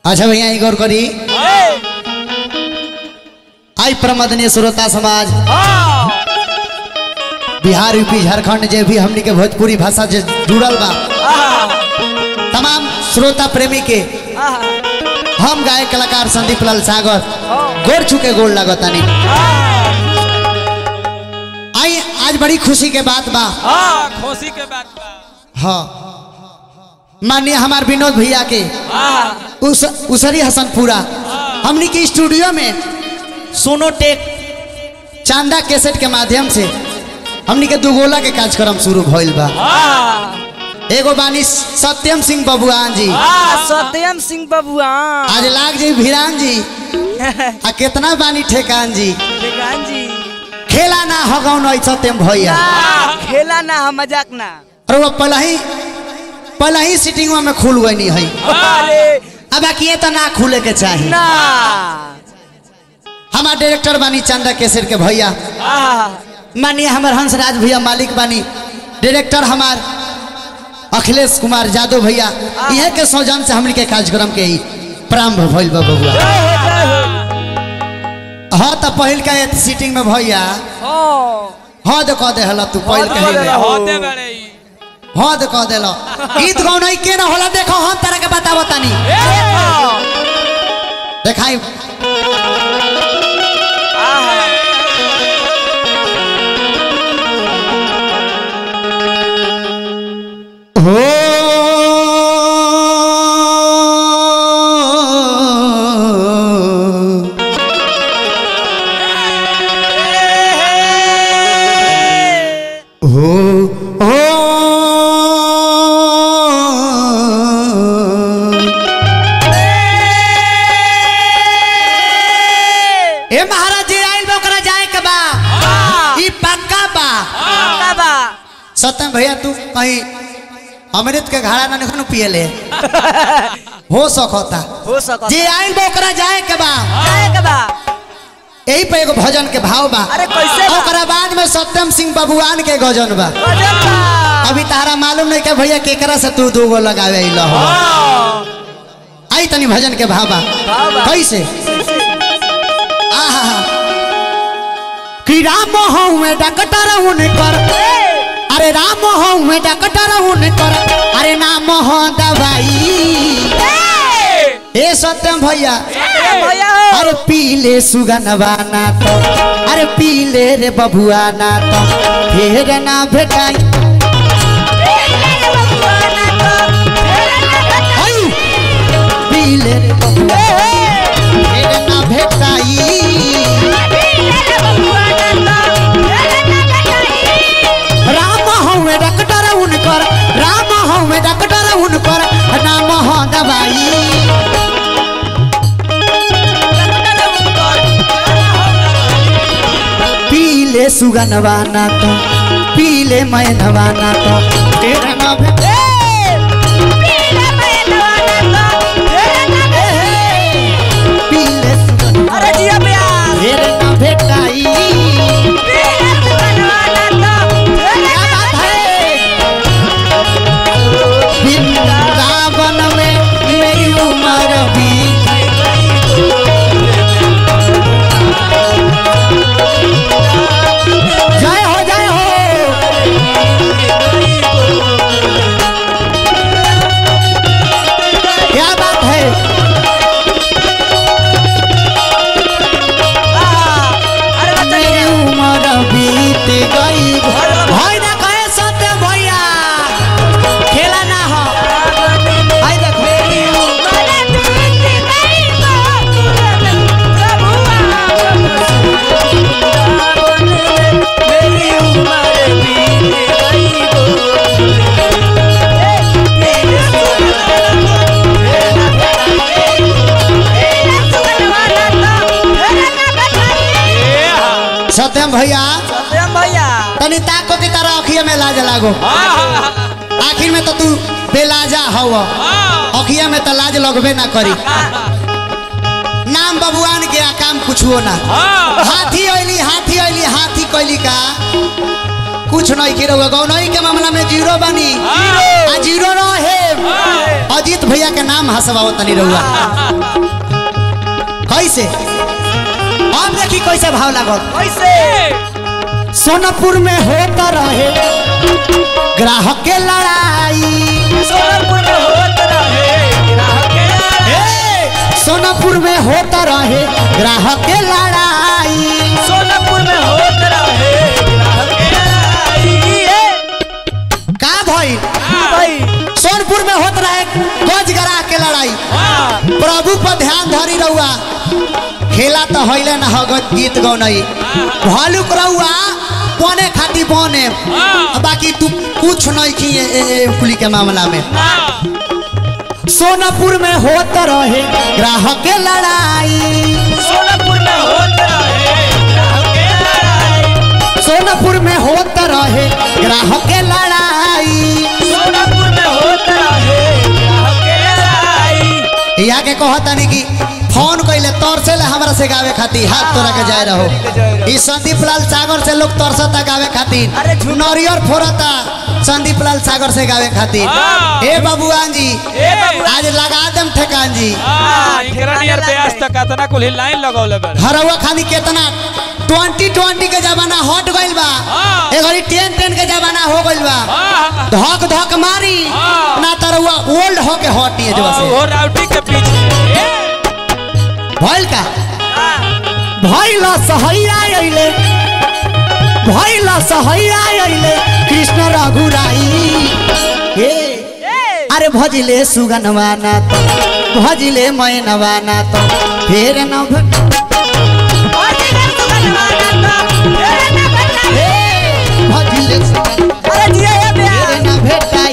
अच्छा भैया गौर करी आई प्रमदनीय श्रोता समाज बिहार यूपी झारखंड जे भी हमनी के भोजपुरी भाषा जे जुड़ल बा तमाम श्रोता प्रेमी के हम गायक कलाकार संदीप लाल सागर गोर छुके गोड़ लगतानी। आई आज बड़ी खुशी के बात बा। खुशी के बात बा। हाँ माननीय हमार विनोद भैया के उसरी हसनपुरा हमनी के स्टूडियो में सोनोटेक चांदा कैसेट के माध्यम से हमनी के दुगोला के कार्यक्रम शुरू भइल बा। एगो बानी सत्यम सिंह बबुआन जी। सत्यम सिंह बबुआन आज लाग जी भिरान जी आ कितना बानी ठेकान जी। ठेकान जी खेला ना हो गौ न सत्यम भैया खेला ना मजाक ना। और वो पहला ही सीटिंग में खुल गई नहीं है। अब ये तो ना खुले के चाहिए ना। हमार डायरेक्टर बानी चंदा केसर के भैया मानिए हमार हंसराज भैया मालिक बानी डायरेक्टर हमार अखिलेश कुमार यादव भैया यह के सौजन से हमने के कार्यक्रम के ही प्रारंभ भइल बा बबुआ। हाँ तो पहल का सीटिंग में भैया हाँ तो कह दे हला तू पहल कहे हाँ तो कह देलो गीत गौन के ना होला देखो हम तरह के बताबो तानी देखाई हो सत्यम भैया तू कहीं अमृत के घड़ा ना निकनु पियले हो सकता जे आइल बोकरा जाए के बा यही पे एगो भजन के भाव बा। अरे कैसे ओकरा बाद में सत्यम सिंह बबुआन के गजन बा। अभी तारा मालूम नहीं के भैया केकरा से तू दो गो लगावे इला हो आई तनी भजन के भाव बा कैसे आहा कि राम हो में डकटर उन कर अरे राम हो में डकटर उन कर अरे नाम हो दवाई ए सत्यम भैया अरे पीले सुगनवा ना तो अरे पीले रे बबुआ ना तो फिर ना भेटाई पीले रे बबुआ फिर ना भेटाई डॉक्टर उनकर राम हो डॉक्टर उनकर नाम हो दवाई पीले सुगनवा ना तो पीले मैनवा ना तो तेरा ना पीले सुगनवा अरे जिया प्यार तेरा ना भेटाई वृंदावन में मेरी उम्र भी जय हो जय हो क्या बात है मेरी उम्र बीत गई भाई ना कहे सत्य भैया खेला ना हो आई देखो सत्यम भैया तनी ताको की तरह अखिया में लाज लागो आखिर में तो तू बेलाजा हव अखिया में तो लाज लगबे ना करी नाम बबुआन के काम कुछ हो ना हाथी अइली हाथी कैली का कुछ नहीं की रहुआ गौनई के मामला में जीरो बनी आ जीरो रहे अजीत भैया के नाम हंसवाओ तनी रहुआ कैसे अब देखी कैसे भाव लागल कैसे सोनपुर में होता रहे ग्राहक के लड़ाई सोनपुर में होता रहे ग्राहक के लड़ाई सोनपुर में होता रहे ग्राहक के लड़ाई सोनपुर में होता रहे ग्राहक के लड़ाई का भाई सोनपुर में होता रहे गज ग्राहक के लड़ाई प्रभु पर ध्यान धरी रहुआ खेला तो होइले ना हगत गीत गौनई भालुक रहुआ बने खाती बने बाकी तू कुछ नहीं की पुली के मामला में सोनपुर में होता रहे ग्राहक के लड़ाई सोनपुर में होता रहे ग्राहक के लड़ाई सोनपुर में होता रहे ग्राहक के लड़ाई सोनपुर में होता रहे ग्राहक के लड़ाई यहाँ के कहता नहीं कि फोन कैले तरसे ले हमरा से गावे खातिर हाथ तोरा के जाए रहो ई संदीप लाल सागर से लोग तरसता गावे खातिर नरियर फोड़ता संदीप लाल सागर से गावे खातिर ए बाबूआन जी आज लगा देम ठेकान जी इकरा नियर पे आज तक कितना कुल लाइन लगौले बा हरवा खाली कितना 2020 के जमाना हट गइल बा ए घड़ी 10 के जमाना हो गइल बा धक धक मारी ना तरवा ओल्ड हो के हटी जो से वो राउटी के पीछे भइल का भइला सहैया आइले भइला सहैया आइले कृष्ण रघुराई ए अरे भजिले सुगनवा ना तो भजिले मैनवा ना तो फेर न भजिले अरे जिया ये बे फेर न भेटाई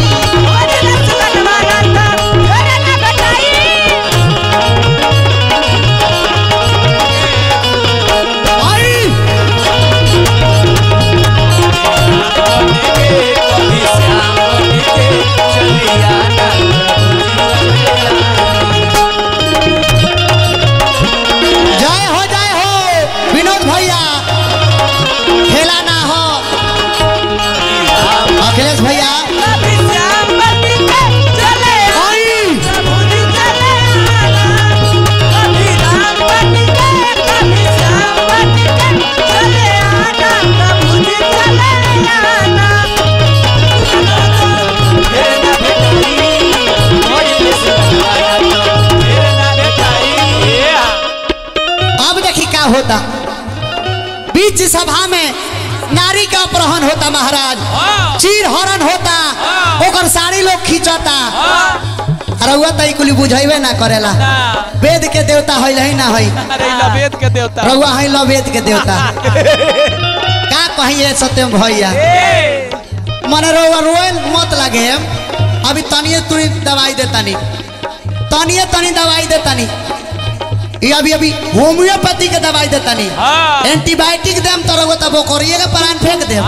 होता बीच सभा में नारी का अपहरण होता महाराज चीर हरण होता ओकर साड़ी लोग खींचता रउआ तई कुली बुझाइबे ना करेला वेद के देवता होइल है ना होई अरे लवेद के देवता रउआ है लवेद के देवता का कहिए सत्यम भैया मने रउआ रोयल मत लगे अभी तनिए तुनी दवाई देतानी तनिए तनी दवाई देतानी अभी अभी होम्योपैथी के दवाई देता नहीं एंटीबायोटिक देम तो रहो तब करिए के प्राण फेंक दे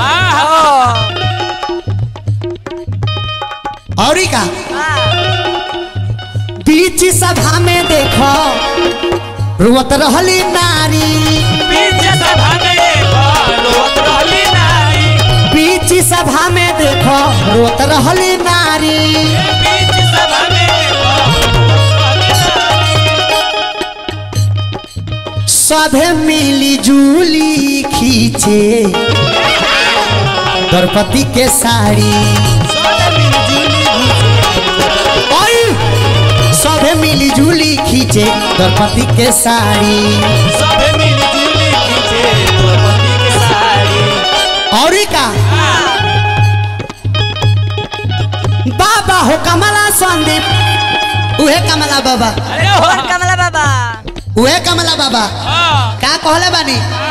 और का बीच सभा में देखो रोत रहली नारी बीच सभा में रोत रहली नारी बीच सभा में देखो रोत रहली नारी बीच सभा में सभे मिली जुली खींचे द्रौपदी के साड़ी सभे मिली जुली खींचे द्रौपदी के साड़ी सभे मिली जुली खींचे द्रौपदी के साड़ी और का बाबा हो कमला संदीप उहे कमला बाबा अरे और कमला बाबा उहे कमला बाबा का कहले बानी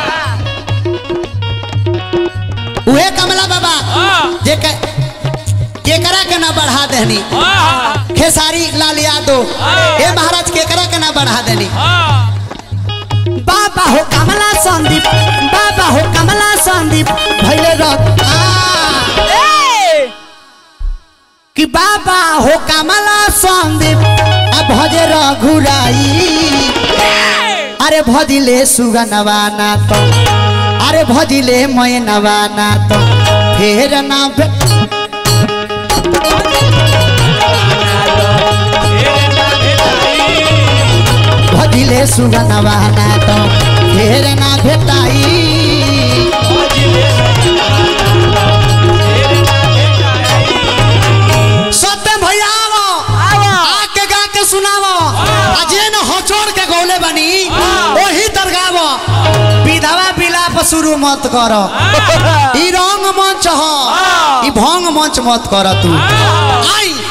उहे कमला बाबा जे केकरा के ना बढ़ा देनी खेसारी लाल यादव ए महाराज केकरा के ना बढ़ा देनी बाबा हो कमला संदीप बाबा हो कमला संदीप भइले रत कि बाबा हो कमला संदीप अब भजे रघुराई अरे भजिले सुगनवा ना तो अरे भजिले मैनवा ना तो फेर ना खोजिले सुगनवा ना तो ढेर ना भेटाई सत्यम भैया आके गा के सुनावो अजे न हचोड़ के गौले बनी वही तरगावो विधवा विलाप शुरू मत करो ई रंग मंच हो ई भंग मंच मत कर तू आई